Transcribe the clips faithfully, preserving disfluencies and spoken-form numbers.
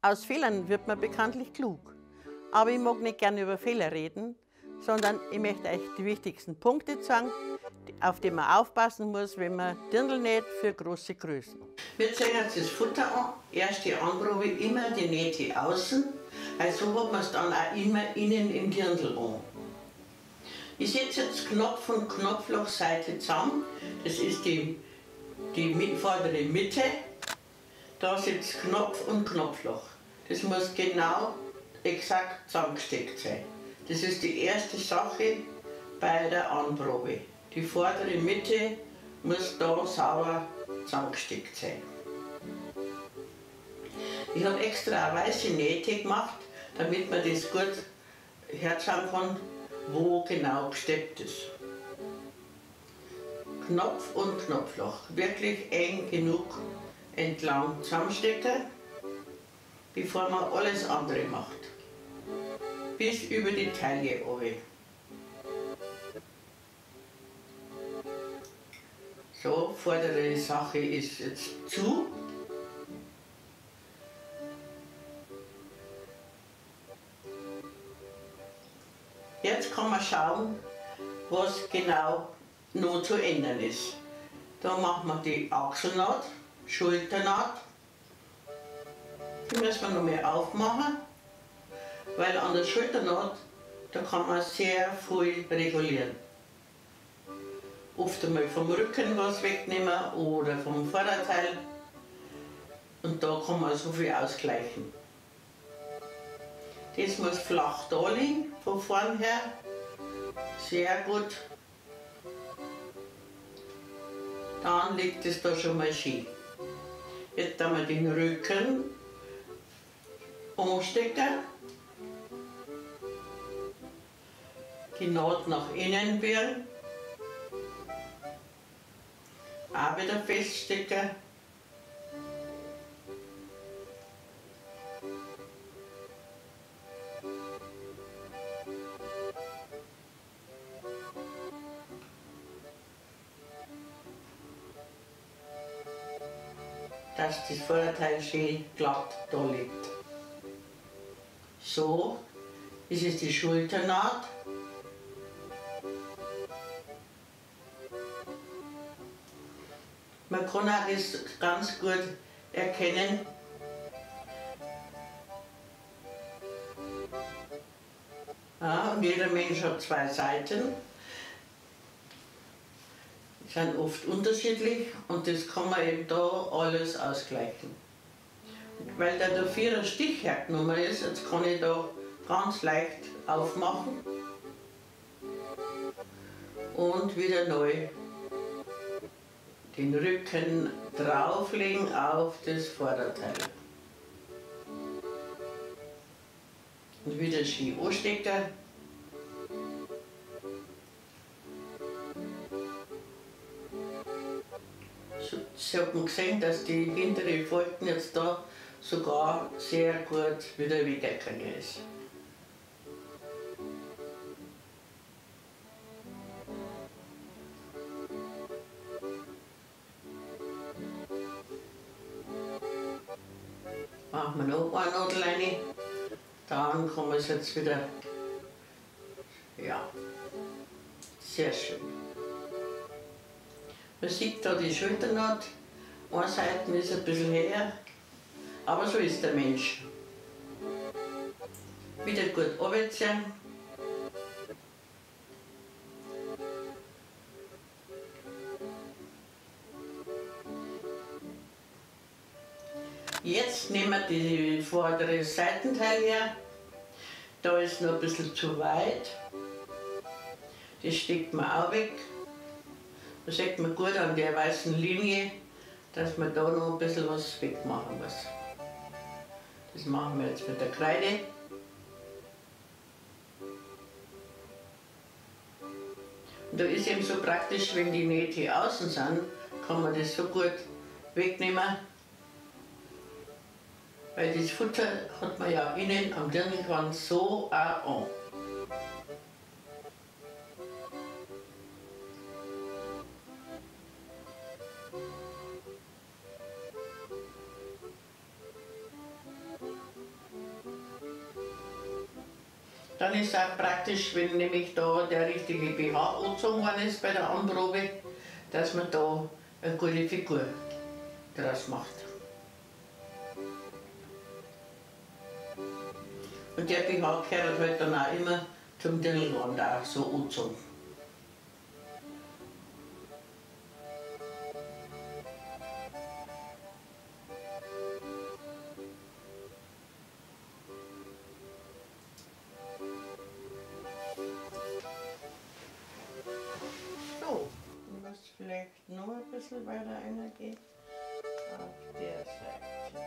Aus Fehlern wird man bekanntlich klug. Aber ich mag nicht gerne über Fehler reden, sondern ich möchte euch die wichtigsten Punkte sagen, auf die man aufpassen muss, wenn man Dirndl näht für große Größen. Wir ziehen jetzt das Futter an, erst die Anprobe, immer die Nähte außen, also so hat man es dann auch immer innen im Dirndl an. Ich setze jetzt Knopf und Knopflochseite zusammen, das ist die, die vordere Mitte, da sitzt Knopf und Knopfloch. Das muss genau exakt zusammengesteckt sein. Das ist die erste Sache bei der Anprobe. Die vordere Mitte muss da sauber zusammengesteckt sein. Ich habe extra eine weiße Nähte gemacht, damit man das gut herzeigen kann, wo genau gesteckt ist. Knopf und Knopfloch, wirklich eng genug entlang zusammenstecken, bevor man alles andere macht. Bis über die Taille runter. So, vordere Sache ist jetzt zu. Jetzt kann man schauen, was genau noch zu ändern ist. Da machen wir die Achselnaht, Schulternaht. Die müssen wir noch mehr aufmachen, weil an der Schulternaht da kann man sehr viel regulieren. Oft einmal vom Rücken was wegnehmen oder vom Vorderteil. Und da kann man so viel ausgleichen. Das muss flach da liegen, von vorn her. Sehr gut. Dann liegt es da schon mal schön. Jetzt haben wir den Rücken anstecken. Die Naht nach innen biegen. Auch wieder feststecken. Dass das Vorderteil schön glatt da liegt. So, das ist die Schulternaht. Man kann auch das ganz gut erkennen. Ja, und jeder Mensch hat zwei Seiten. Die sind oft unterschiedlich und das kann man eben da alles ausgleichen. Und weil da der vierer Stich hergenommen ist, jetzt kann ich da ganz leicht aufmachen und wieder neu den Rücken drauflegen auf das Vorderteil. Und wieder schön anstecken. So hat man gesehen, dass die hintere Falten jetzt da sogar sehr gut wieder weggegangen ist. Machen wir noch eine Nadel rein, dann kann man es jetzt wieder, ja, sehr schön. Man sieht da die Schulternaht, eine Seite ist ein bisschen höher, aber so ist der Mensch. Wieder gut runterziehen. Jetzt nehmen wir die vordere Seitenteil her. Da ist noch ein bisschen zu weit. Das steckt man auch weg. Da sieht man gut an der weißen Linie, dass man da noch ein bisschen was wegmachen muss. Das machen wir jetzt mit der Kreide. Und da ist eben so praktisch, wenn die Nähte außen sind, kann man das so gut wegnehmen. Weil das Futter hat man ja innen am Dirndlrand so auch an. Dann ist es auch praktisch, wenn nämlich da der richtige B H angezogen worden ist bei der Anprobe, dass man da eine gute Figur draus macht. Und der B H gehört halt dann auch immer zum Dirndlband auch so angezogen. So, ich muss vielleicht noch ein bisschen weiter reingehen. Auf der Seite.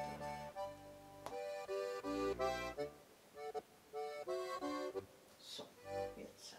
So, jetzt.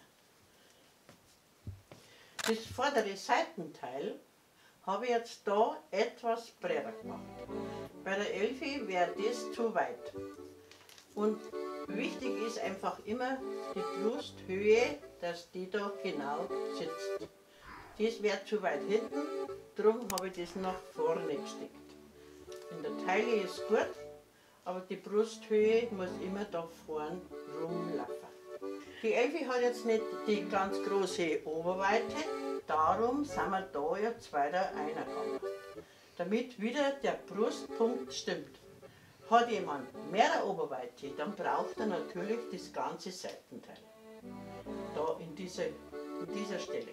Das vordere Seitenteil habe ich jetzt da etwas breiter gemacht. Bei der Elfi wäre das zu weit. Und wichtig ist einfach immer die Brusthöhe, dass die da genau sitzt. Das wäre zu weit hinten, darum habe ich das nach vorne gesteckt. In der Taille ist gut, aber die Brusthöhe muss immer da vorne rumlaufen. Die Elfi hat jetzt nicht die ganz große Oberweite, darum sind wir da jetzt weiter reingegangen. Damit wieder der Brustpunkt stimmt. Hat jemand mehr Oberweite, dann braucht er natürlich das ganze Seitenteil. Da in dieser, in dieser Stelle.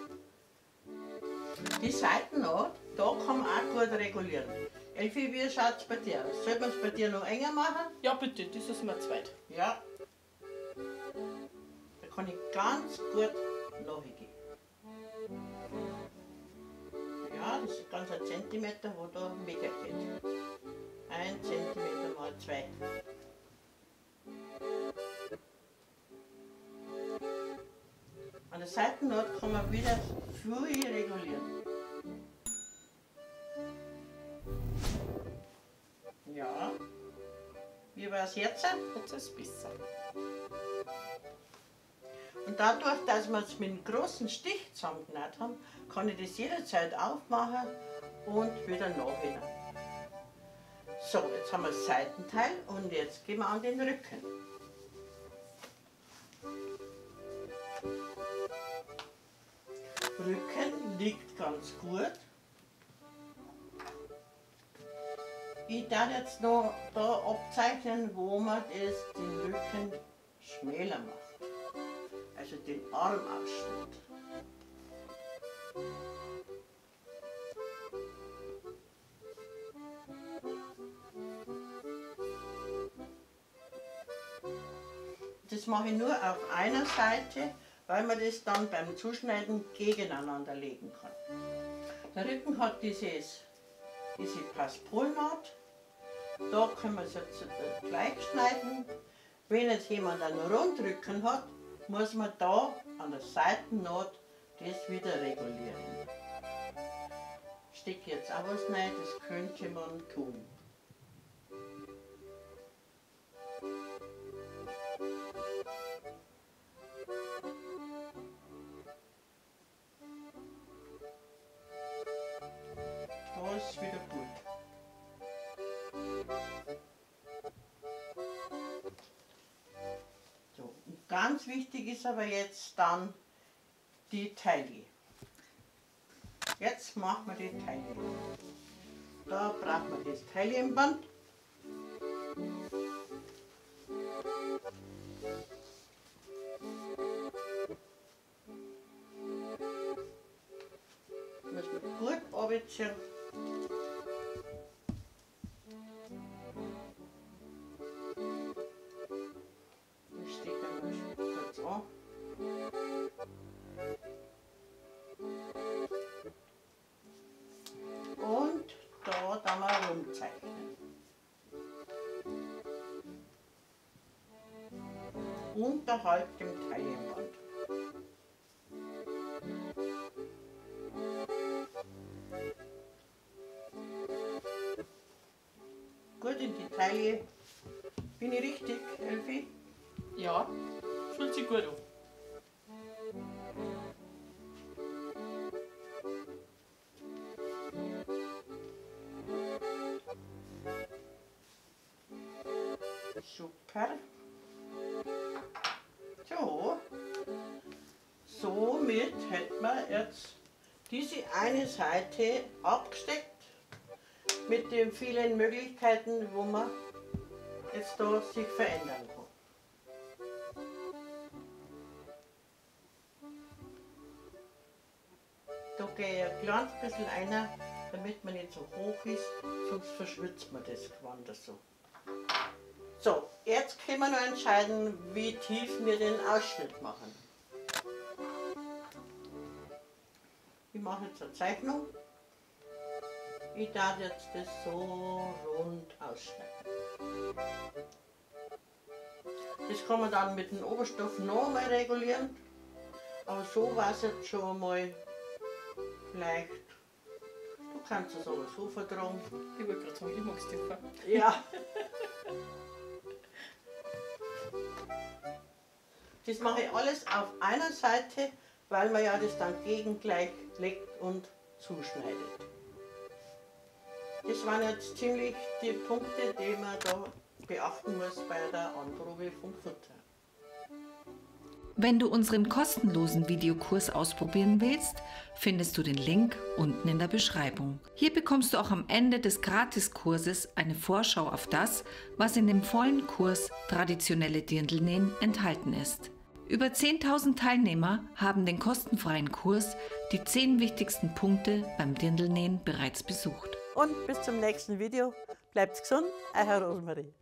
Die Seitennaht, da kann man auch gut regulieren. Elfi, wie schaut es bei dir aus? Soll man es bei dir noch enger machen? Ja bitte, das ist mir zu weit. Ja. Da kann ich ganz gut nachgehen. Ja, das ist ganz ein Zentimeter, wo da mega geht. Ein Zentimeter mal zwei. An der Seitennaht kann man wieder viel regulieren. Ja. Wie war es jetzt? Jetzt ist es besser. Und dadurch, dass wir es mit einem großen Stich zusammengenäht haben, kann ich das jederzeit aufmachen und wieder nachhängen. So, jetzt haben wir das Seitenteil und jetzt gehen wir an den Rücken. Rücken liegt ganz gut. Ich darf jetzt noch da abzeichnen, wo man das, den Rücken schmäler macht. Also den Armausschnitt. Das mache ich nur auf einer Seite, weil man das dann beim Zuschneiden gegeneinander legen kann. Der Rücken hat dieses, diese Passpolnaht. Da können wir es jetzt gleich schneiden. Wenn jetzt jemand einen Rundrücken hat, muss man da an der Seitennaht das wieder regulieren. Ich stecke jetzt auch was rein, das könnte man tun. Da ist wieder gut. So, und ganz wichtig ist aber jetzt dann die Taille. Jetzt machen wir die Taille. Da braucht man das Taillenband. Muss man gut runterziehen. Das steht dann kurz an. Und da dann mal rumzeichnen. Unterhalb dem Taillenband. Gut in die Taille. Bin ich richtig, Elfi? Ja, fühlt sich gut an. Super. So, somit hätten wir jetzt diese eine Seite abgesteckt mit den vielen Möglichkeiten, wo man jetzt da sich verändern kann. Da gehe ich ein kleines bisschen rein, damit man nicht so hoch ist, sonst verschwitzt man das woanders so. So, jetzt können wir noch entscheiden, wie tief wir den Ausschnitt machen. Ich mache jetzt eine Zeichnung. Ich darf jetzt das so rund ausschneiden. Das kann man dann mit dem Oberstoff noch einmal regulieren, aber so war es jetzt schon einmal leicht. Du kannst es aber so vertragen. Ich wollte gerade sagen, ich mag es tiefer. Ja. Das mache ich alles auf einer Seite, weil man ja das dann gegengleich legt und zuschneidet. Das waren jetzt ziemlich die Punkte, die man da beachten muss bei der Anprobe vom Futter. Wenn du unseren kostenlosen Videokurs ausprobieren willst, findest du den Link unten in der Beschreibung. Hier bekommst du auch am Ende des Gratiskurses eine Vorschau auf das, was in dem vollen Kurs Traditionelle Dirndlnähen enthalten ist. Über zehntausend Teilnehmer haben den kostenfreien Kurs, die zehn wichtigsten Punkte beim Dirndlnähen, bereits besucht. Und bis zum nächsten Video. Bleibt gesund, eure Rosemarie.